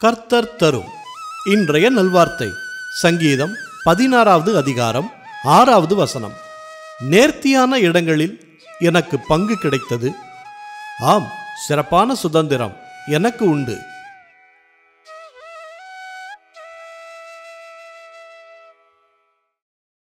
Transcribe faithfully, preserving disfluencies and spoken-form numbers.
கர்த்தர் தரும் இன்றைய நல்வார்த்தை சங்கீதம் பதினாறாவது அதிகாரம் ஆறாவது வசனம். நேர்த்தியான இடங்களில் எனக்கு பங்கு கிடைத்தது. ஆம், சிறப்பான சுதந்திரம் எனக்கு உண்டு.